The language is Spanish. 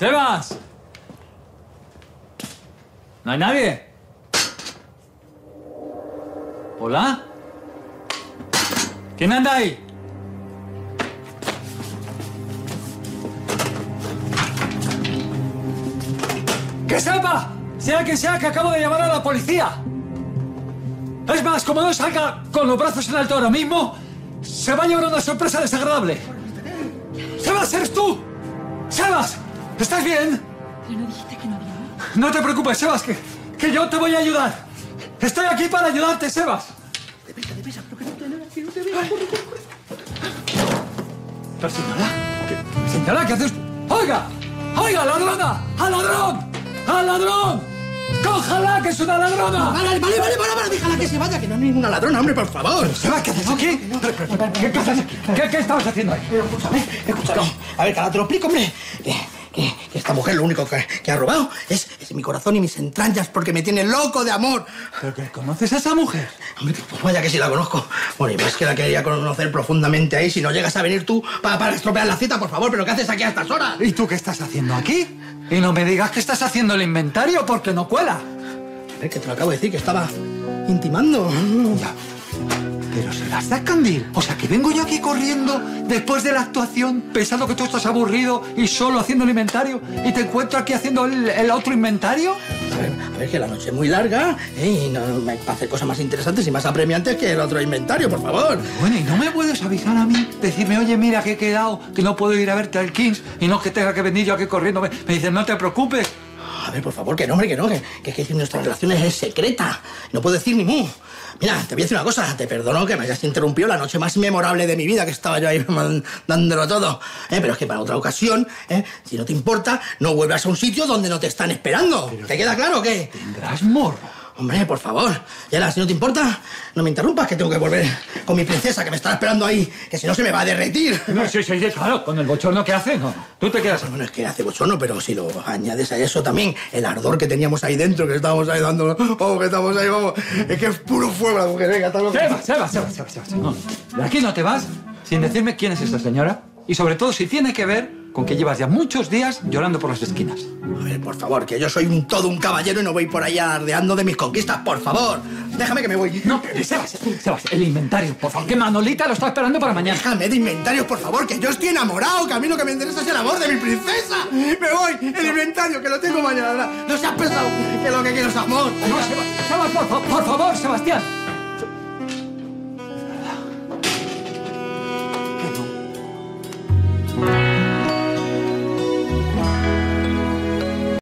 ¡Sebas! ¿No hay nadie? ¿Hola? ¿Quién anda ahí? ¡Que sepa! Sea quien sea, que acabo de llamar a la policía. Es más, como no salga con los brazos en alto ahora mismo, se va a llevar una sorpresa desagradable. ¡Sebas, eres tú! ¡Sebas! ¿Estás bien? ¿Pero no dijiste que no había? No te preocupes, Sebas, que yo te voy a ayudar. Estoy aquí para ayudarte, Sebas. Deprisa, pero que no te vea, corre. Pero señora, ¿qué haces? ¡Oiga! ¡Oiga, ladrona! ¡Al ladrón! ¡Al ladrón! ¡Cójala, que es una ladrona! Vale, déjala que se vaya, que no es ninguna ladrona, hombre, por favor. Sebas, ¿qué haces aquí? ¿Qué haces aquí? ¿Qué estabas haciendo ahí? Escúchame. A ver, que ahora te lo explico, hombre. Que esta mujer lo único que ha robado es mi corazón y mis entrañas porque me tiene loco de amor. ¿Pero que conoces a esa mujer? Hombre, pues vaya que sí la conozco. Bueno, y más que la quería conocer profundamente ahí. Si no llegas a venir tú para estropear la cita, por favor. ¿Pero qué haces aquí a estas horas? ¿Y tú qué estás haciendo aquí? Y no me digas que estás haciendo el inventario porque no cuela. A ver, que te lo acabo de decir, que estaba intimando. Ya. Pero serás de Candil. O sea, que vengo yo aquí corriendo después de la actuación, pensando que tú estás aburrido y solo haciendo el inventario, y te encuentro aquí haciendo el otro inventario. A ver, que la noche es muy larga, y no me hace cosas más interesantes y más apremiantes que el otro inventario, por favor. Bueno, ¿y no me puedes avisar a mí? Decirme, oye, mira, que he quedado, que no puedo ir a verte al Kings, y no que tenga que venir yo aquí corriendo. Me dicen, no te preocupes. A ver, por favor, que no, hombre, que no, que nuestra relación es secreta. No puedo decir ni mu. Mira, te voy a decir una cosa. Te perdono que me hayas interrumpido la noche más memorable de mi vida, que estaba yo ahí dándolo todo. Pero es que para otra ocasión, si no te importa, no vuelvas a un sitio donde no te están esperando. Pero ¿te queda claro o qué? Tendrás morro. Hombre, por favor. Yala, si no te importa, no me interrumpas, que tengo que volver con mi princesa, que me está esperando ahí, que si no se me va a derretir. No, sí, claro, con el bochorno que hace, no. Tú te quedas. Bueno, es que hace bochorno, pero si lo añades a eso también, el ardor que teníamos ahí dentro, que estábamos ahí dando, vamos, que estamos ahí, vamos, es que es puro fuego la mujer, venga, está loco. Sebas. No, de aquí no te vas sin decirme quién es esta señora y sobre todo si tiene que ver con que llevas ya muchos días llorando por las esquinas. A ver, por favor, que yo soy todo un caballero y no voy por ahí alardeando de mis conquistas, por favor. Déjame que me voy. No, Sebas, el inventario, por favor, que Manolita lo está esperando para mañana. Déjame de inventarios, por favor, que yo estoy enamorado, que a mí lo que me interesa es el amor de mi princesa. Me voy, el inventario, que lo tengo mañana. No seas pesado, que lo que quiero es amor. No, Sebas, por favor, Sebastián.